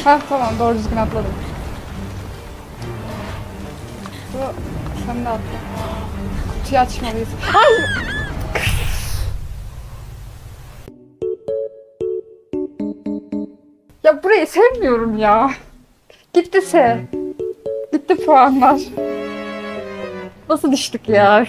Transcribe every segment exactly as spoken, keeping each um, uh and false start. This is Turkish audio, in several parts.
Heh tamam, doğru düzgün atladım. Bu, sen de atla. Kutuyu açmalıyız. Ay! Ya burayı sevmiyorum ya. Gitti se. Gitti puanlar. Nasıl düştük ya?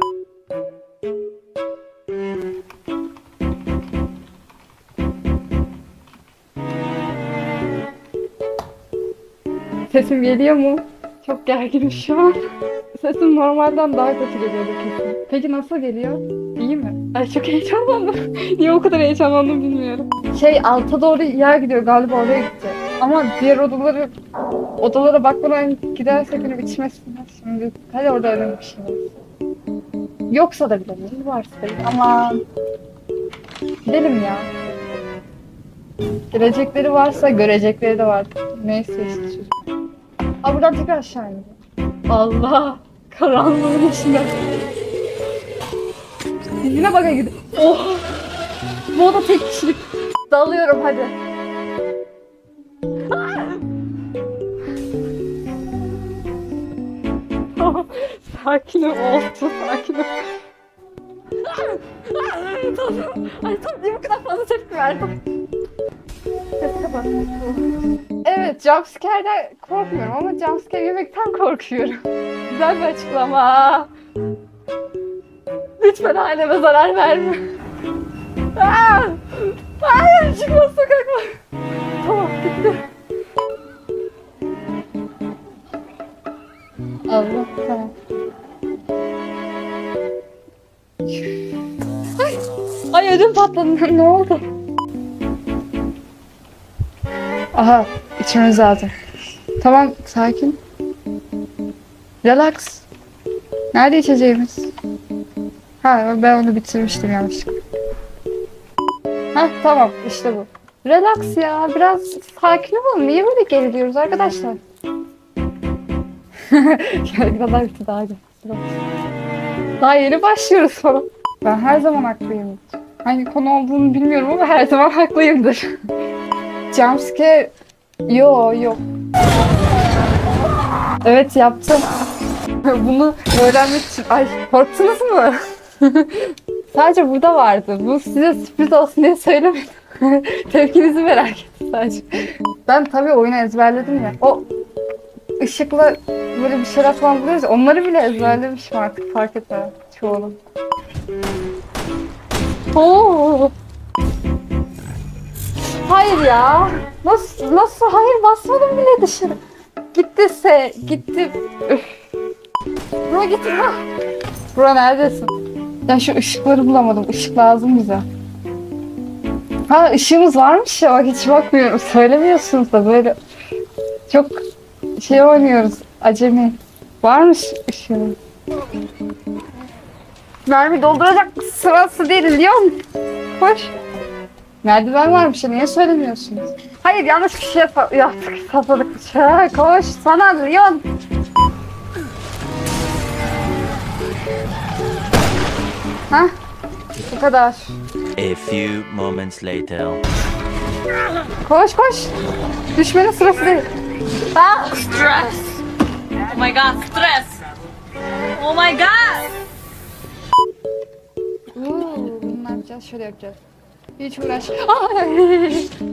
Sesim geliyor mu? Çok gerginim şu an. Sesim normalden daha kötü geliyordu kesin. Peki nasıl geliyor? İyi mi? Ay çok heyecanlandım. Niye o kadar heyecanlandım bilmiyorum. Şey alta doğru yer gidiyor galiba, oraya gidecek. Ama diğer odaları odalara bakmadan gidersek hani içmesinler şimdi. Hadi orada önemli bir şey var. Yoksa da bilemeyiz, varsa da bilemeyiz. Aman. Gidelim ya. Gelecekleri varsa görecekleri de var. Neyse işte. Aa buradan tekrar aşağı iniyor. Allah! Karanlığın içinde. Yine baka gidiyor. Oh! Bu oda tek kişilik. Dalıyorum hadi. Tamam. Sakinim oldu. Sakinim. Ay tam niye bu kadar fazla tepki verdim? Sesi kapat. Evet, jumpscare'den korkmuyorum ama jumpscare yemekten korkuyorum. Güzel bir açıklama. Lütfen aileme zarar verme. Aa! Hayır, çıkmaz sokaklar. Tamam, gitti. Allah, tamam. Ay, ay ödüm patladı. Ne oldu? Aha, içmemiz lazım. Tamam, sakin. Relax. Nerede içeceğimiz? Ha, ben onu bitirmiştim yanlışlıkla. Ha, tamam, işte bu. Relax ya, biraz sakin olun. Niye böyle geriliyoruz arkadaşlar? Yargılar bitti daha güzel. Daha yeni başlıyoruz falan. Ben her zaman haklıyım. Hangi konu olduğunu bilmiyorum ama her zaman haklıyımdır. Jumpscare... Yo yok. Evet yaptım. Bunu öğrenmek için... Ay korktunuz mu? Sadece burada vardı. Bu size sürpriz olsun diye söylemedim. Tepkinizi merak ettim sadece. Ben tabii oyunu ezberledim ya. O ışıkla böyle bir şeyler falan buluyoruz ya, onları bile ezberlemişim artık, fark etmem çoğunu. Oo. Hayır ya. Nasıl, nasıl? Hayır basmadım bile dışarı. Gitti se, gitti. Üf. Bura gitti. Ha. Bura neredesin? Ya şu ışıkları bulamadım. Işık lazım bize. Ha ışığımız varmış ya, bak hiç bakmıyorum. Söylemiyorsunuz da böyle çok şey oynuyoruz. Acemi. Varmış ışığımız. Mermi dolduracak sırası değil Leon. Koş. Merdiven varmış ya, niye söylemiyorsunuz? Hayır, yanlış kişiye yaptık, sapladık bıçağı. Koş sana Leon. Hah, bu kadar. A few moments later. Koş koş. Düşmenin sırası değil. Ah! Stress. Oh my god, stress. Oh my god. Uuu, bunu ne yapacağız? Şöyle yapacağız. Hiç uğraş. Ay!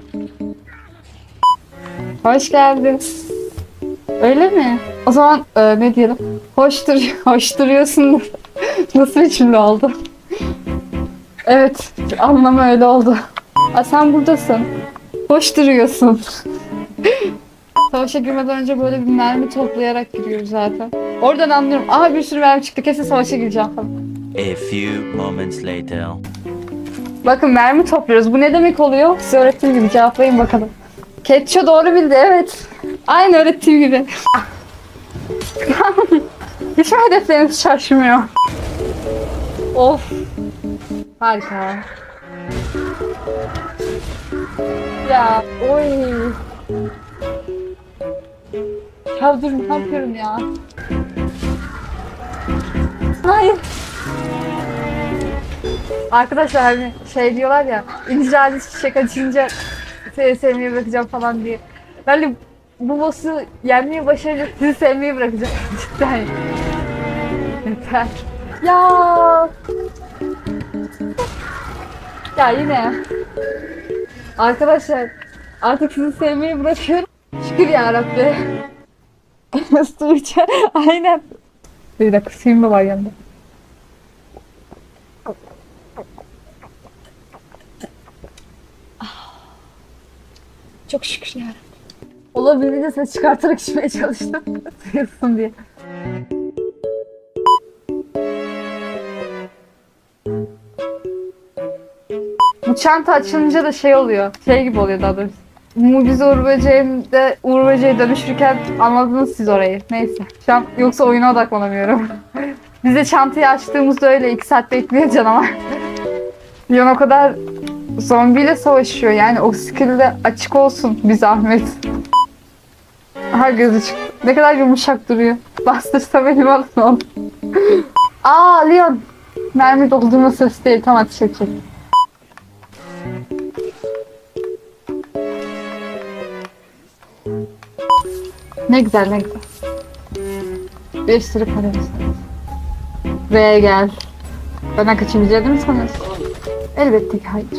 Hoş geldin. Öyle mi? O zaman e, ne diyelim? Hoş, dur hoş duruyorsun. Nasıl bir cümle oldu? Evet, anlamı öyle oldu. Aa, sen buradasın. Hoş duruyorsun. Savaşa girmeden önce böyle bir mermi toplayarak giriyoruz zaten. Oradan anlıyorum. Aha bir sürü mermi çıktı. Kesin savaşa gireceğim falan. A few moments later. Bakın mermi topluyoruz. Bu ne demek oluyor? Size öğrettiğim gibi cevaplayın bakalım. Ketço doğru bildi, evet. Aynı öğrettiğim gibi. Hiç mi hedefleriniz şaşmıyor? Of. Harika. Ya oy. Ya dur, ne yapıyorum ya? Hayır. Arkadaşlar hani şey diyorlar ya, İncil'de çiçek açınca seni sevmeye bırakacağım falan diye. Yani bu boss'u yenmeyi başarınca sizi sevmeyi bırakacağım. Cidden. Yeter. Ya. Ya yine. Arkadaşlar artık sizi sevmeyi bırakıyorum. Şükür yarabbi. Tuğçe. Aynen. Bir dakika suyum da var yanında. Çok şükür ya. Olabildiğince ses çıkartarak içmeye çalıştım. Sıyırsın diye. Bu çanta açılınca da şey oluyor. Şey gibi oluyor daha doğrusu. Mucize Uğur Böceği'nde Uğur Böceği dönüşürken anladınız siz orayı. Neyse. Şu an yoksa oyuna odaklanamıyorum. Biz de çantayı açtığımızda öyle iki saat bekliyor canavar. Leon o kadar zombiyle savaşıyor yani o skill'de açık olsun bir zahmet. Aha gözü çıktı. Ne kadar yumuşak duruyor. Bastırsa benim alın onu. Aa Leon. Mermi doldurma sırası değil. Tam ateş edecek. Ne güzel ne güzel. Bir sürü paramız. Buraya gel. Bana kaçabileceğini mi sanıyorsun? Elbette ki hayır.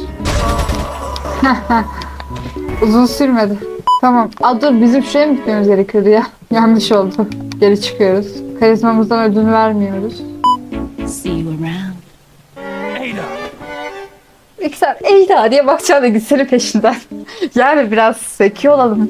Uzun sürmedi. Tamam. Aa dur bizim şuraya mı gitmemiz gerekiyordu ya? Yanlış oldu. Geri çıkıyoruz. Karizmamızdan ödün vermiyoruz. See you around. İki saat Eyda diye bakacağına gitsene peşinden. Yani biraz zeki olalım.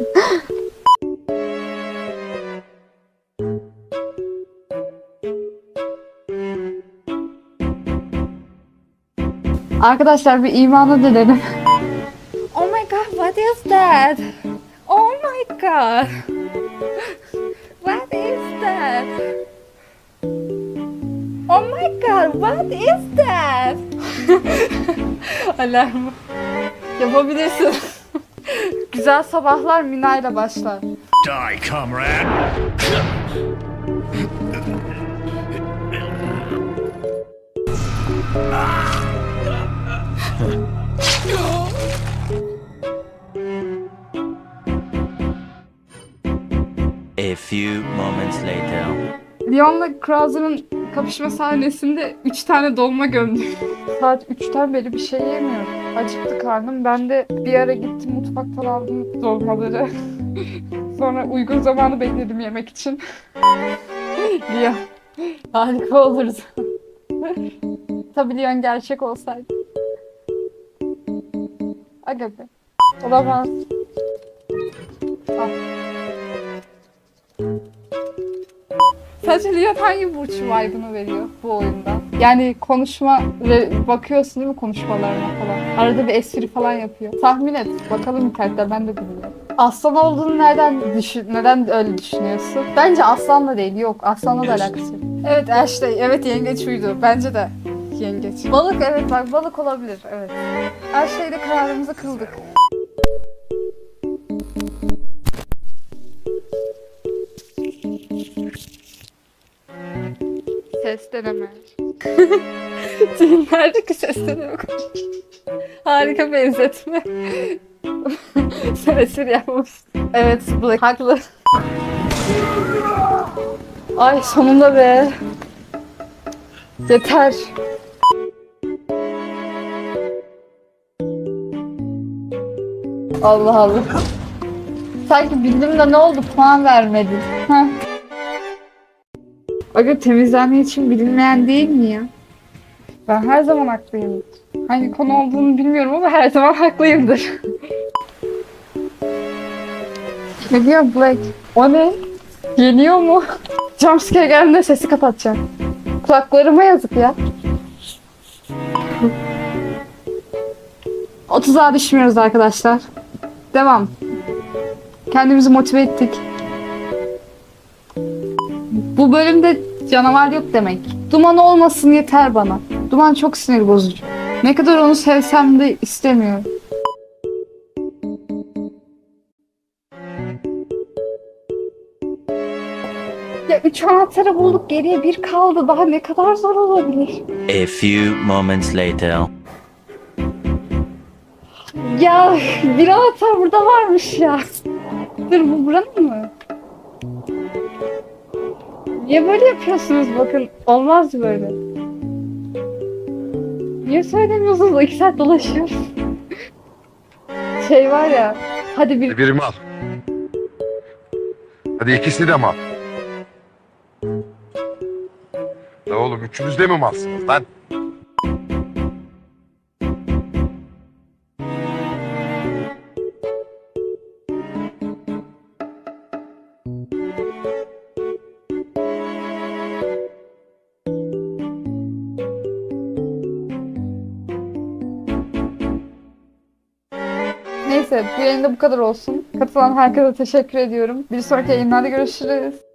Arkadaşlar bir imanı dilerim. Oh my god, what is that? Oh my god. What is that? Oh my god, what is that? Alarm. Yapabilirsin. Güzel sabahlar Mina ile başlar. Die, comrade! A few moments later. Leon'la Krauser'ın kapışma sahnesinde üç tane dolma gömdü. Saat üçten beri bir şey yemiyorum. Acıktı karnım. Ben de bir ara gittim mutfaktan aldım dolmaları. Sonra uygun zamanı bekledim yemek için. Leon. Harika olurdu. Tabii Leon gerçek olsaydı. Aga be. Olamaz. Ah. Sadece Leon hangi burç vibe'ını veriyor bu oyunda? Yani konuşma ve bakıyorsun değil mi konuşmalarına falan. Arada bir espri falan yapıyor. Tahmin et. Bakalım internette ben de bilmiyorum. Aslan olduğunu nereden düşün, neden öyle düşünüyorsun? Bence aslanla değil. Yok aslanla da alakası yok. Evet Ashley. Evet yengeç uydu. Bence de yengeç. Balık evet bak balık olabilir. Evet. Ashley'de kararımızı kıldık. Ses deneme. Filmlerdeki ses deneme konuş. Harika benzetme. Sen espri yapmamışsın. Evet Black haklı. Ay sonunda be. Yeter. Allah Allah. Sanki bildim de ne oldu puan vermedin. Heh. Aga temizlenme için bilinmeyen değil mi ya? Ben her zaman haklıyım. Hangi konu olduğunu bilmiyorum ama her zaman haklıyımdır. Ne diyor Black? O ne? Geliyor mu? Jumpscare geldiğinde sesi kapatacağım. Kulaklarıma yazık ya. otuza düşmüyoruz arkadaşlar. Devam. Kendimizi motive ettik. Bu bölümde canavar yok demek. Duman olmasın yeter bana. Duman çok sinir bozucu. Ne kadar onu sevsem de istemiyorum. Ya üç anahtarı bulduk geriye bir kaldı. Daha ne kadar zor olabilir? A few moments later. Ya bir anahtar burada varmış ya. Dur bu buranın mı? Niye böyle yapıyorsunuz bakın? Olmaz böyle. Niye söylemiyorsunuz? İki saat dolaşıyoruz. Şey var ya. Hadi bir... Birimi al. Hadi ikisini de mi al? La oğlum üçünüz de mi malsınız lan? Neyse bu yayında bu kadar olsun. Katılan herkese teşekkür ediyorum. Bir sonraki yayınlarda görüşürüz.